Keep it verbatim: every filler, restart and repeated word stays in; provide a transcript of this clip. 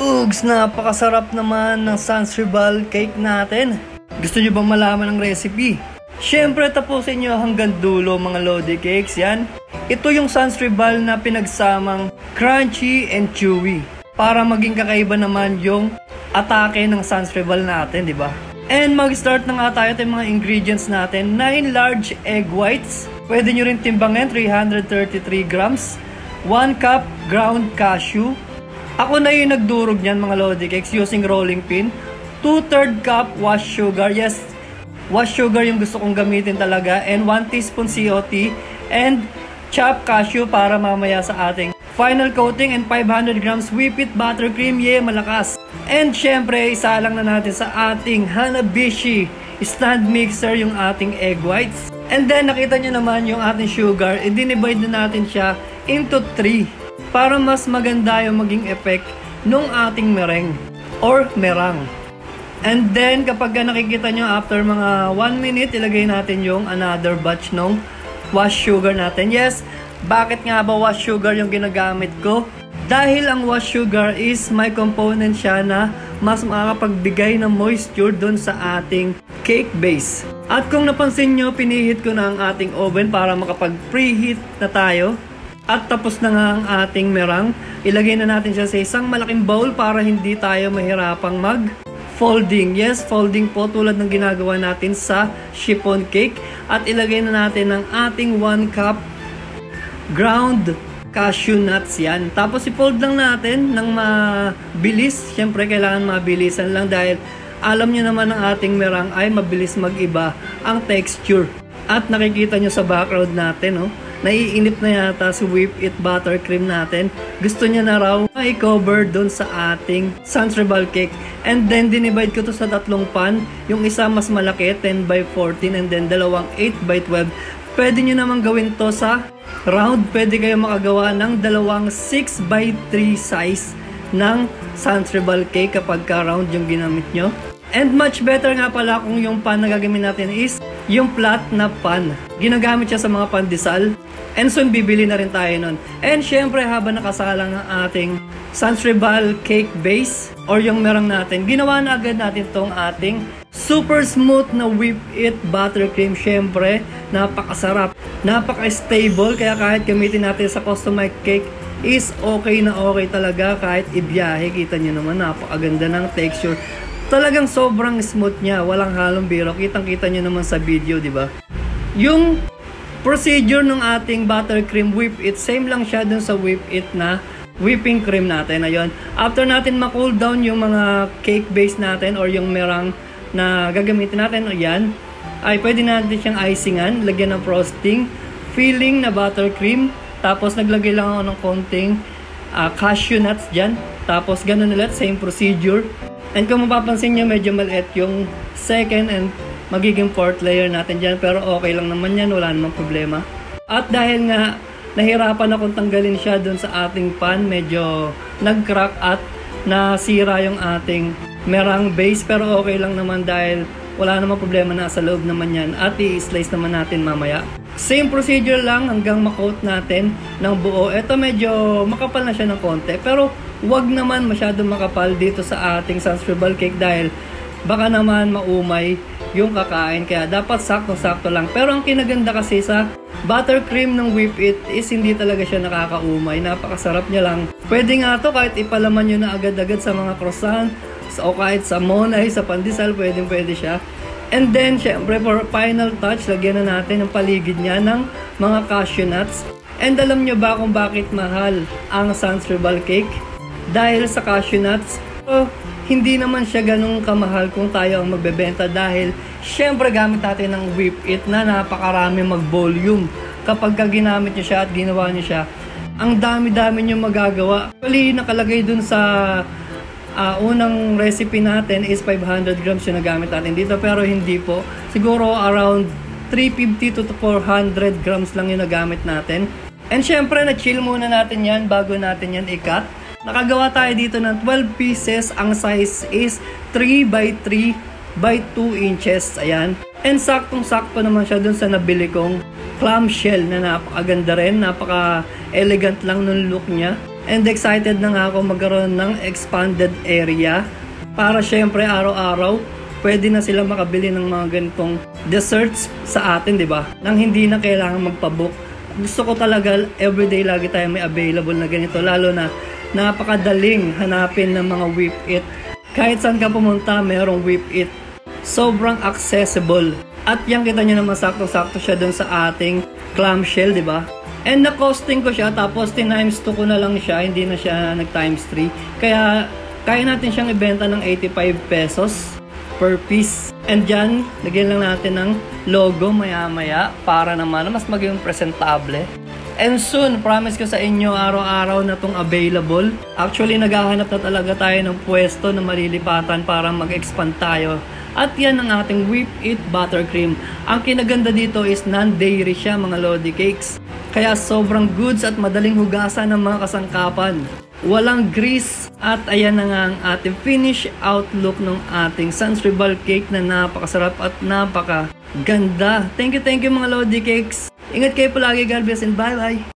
Dugs! Napakasarap naman ng Sansribal cake natin. Gusto nyo bang malaman ang recipe? Siyempre, tapusin nyo hanggang dulo mga Lodi Cakes. Yan. Ito yung Sansribal na pinagsamang crunchy and chewy. Para maging kakaiba naman yung atake ng Sansribal natin, di ba? And mag-start na nga tayo ng mga ingredients natin. nine large egg whites. Pwede nyo rin timbangin, three hundred thirty-three grams. one cup ground cashew. Ako na yung nagdurog niyan mga Lodi Cakes using rolling pin. two thirds cup washed sugar. Yes, washed sugar yung gusto kong gamitin talaga. And one teaspoon C O T. And chopped cashew para mamaya sa ating final coating. And five hundred grams whipped buttercream. Yeah, malakas. And syempre, isa lang na natin sa ating Hanabishi stand mixer yung ating egg whites. And then, nakita nyo naman yung ating sugar. I-divide na natin siya into three. Para mas maganda yung maging effect nung ating meringue or merang. And then kapag nakikita nyo after mga one minute, ilagay natin yung another batch ng washed sugar natin. Yes, bakit nga ba washed sugar yung ginagamit ko? Dahil ang washed sugar is may component siya na mas makakapagbigay ng moisture dun sa ating cake base. At kung napansin nyo, pinihit ko na ang ating oven para makapag-preheat na tayo. At tapos na nga ang ating merang. Ilagay na natin siya sa isang malaking bowl para hindi tayo mahirapang mag-folding. Yes, folding po tulad ng ginagawa natin sa chiffon cake. At ilagay na natin ang ating one cup ground cashew nuts yan. Tapos i-fold lang natin ng mabilis. Siyempre kailangan mabilisan lang dahil alam nyo naman ang ating merang ay mabilis mag-iba ang texture. At nakikita nyo sa background natin, oh. Naiinip na yata si whipped buttercream natin. Gusto niya na raw i-cover doon sa ating Sansribal cake. And then dinivide ko to sa tatlong pan. Yung isa mas malaki, ten by fourteen, and then dalawang eight by twelve. Pwede nyo naman gawin to sa round. Pwede kayo makagawa ng dalawang six by three size ng Sansribal cake kapag ka round yung ginamit nyo. And much better nga pala kung yung pan na gagawin natin is yung flat na pan. Ginagamit siya sa mga pandesal. And soon bibili na rin tayo nun. And syempre habang nakasalang ang ating Sansribal cake base or yung merang natin, ginawa na agad natin tong ating super smooth na whipped buttercream. Syempre napakasarap, napaka-stable, kaya kahit gamitin natin sa customized cake is okay na okay talaga kahit ibiyahe. Kita nyo naman, napakaganda ng texture. Talagang sobrang smooth niya, walang halong biro. Kitang-kita nyo naman sa video, di ba? Yung procedure ng ating buttercream whipped, same lang siya dun sa whipped na whipping cream natin. Ayun. After natin ma-cool down yung mga cake base natin or yung merang na gagamitin natin, ayan, ay pwede natin siyang icingan, lagyan ng frosting, filling na buttercream, tapos naglagay lang ako ng konting uh, cashew nuts dyan. Tapos ganun ulit, same procedure. And kung mapapansin nyo, medyo maliit yung second and magiging fourth layer natin dyan. Pero okay lang naman yan, wala namang problema. At dahil nga nahirapan akong tanggalin siya dun sa ating pan, medyo nag-crack at nasira yung ating merang base. Pero okay lang naman dahil wala namang problema, nasa loob naman yan. At i-slice naman natin mamaya. Same procedure lang hanggang ma-coat natin ng buo. Ito medyo makapal na siya ng konti. Pero wag naman masyadong makapal dito sa ating Sansribal cake dahil baka naman maumay yung kakain. Kaya dapat sakto-sakto lang. Pero ang kinaganda kasi sa buttercream ng whipped is hindi talaga siya nakakaumay. Napakasarap niya lang. Pwede nga to kahit ipalaman nyo na agad-agad sa mga croissant o kahit sa monay, sa pandesal, pwede pwede siya. And then, syempre, for final touch, lagyan na natin ang paligid niya ng mga cashew nuts. And alam nyo ba kung bakit mahal ang Sansribal cake? Dahil sa cashew nuts. So, hindi naman siya ganun kamahal kung tayo ang magbebenta dahil syempre gamit natin ng whipped na napakarami mag-volume. Kapag ka ginamit nyo siya at ginawa nyo siya, ang dami-dami nyo magagawa. Actually, nakalagay dun sa Uh, unang recipe natin is five hundred grams yung nagamit natin dito, pero hindi po. Siguro around three fifty to four hundred grams lang yung nagamit natin. And syempre, na-chill muna natin yan bago natin yan i-cut. Nakagawa tayo dito ng twelve pieces. Ang size is three by three by two inches. Ayan. And saktong-sakto naman siya dun sa nabili kong clamshell na napakaganda rin. Napaka-elegant lang nung look niya. And excited na nga ako magkaroon ng expanded area para syempre araw-araw pwede na sila makabili ng mga ganitong desserts sa atin, di ba? Nang hindi na kailangan magpabook. Gusto ko talaga everyday lagi tayo may available na ganito, lalo na napakadaling hanapin ng mga whip it. Kahit saan ka pumunta, merong whip it. Sobrang accessible. At yan kita nyo naman sakto-sakto siya dun sa ating clamshell, di ba? And na-costing ko siya, tapos times two ko na lang siya, hindi na siya nag-times three. Kaya kaya natin siyang ibenta ng eighty-five pesos per piece. And dyan, lagyan lang natin ng logo maya-maya para naman mas maging presentable. And soon, promise ko sa inyo, araw-araw na tong available. Actually, naghahanap na talaga tayo ng pwesto na malilipatan para mag-expand tayo. At yan ang ating Whip It Buttercream. Ang kinaganda dito is non-dairy siya, mga Lodi Cakes. Kaya sobrang goods at madaling hugasan ng mga kasangkapan. Walang grease. At ayan na nga ang ating finish outlook ng ating Sunsribal cake na napakasarap at napakaganda. Thank you, thank you mga Lodi Cakes. Ingat kayo palagi, God bless and bye bye.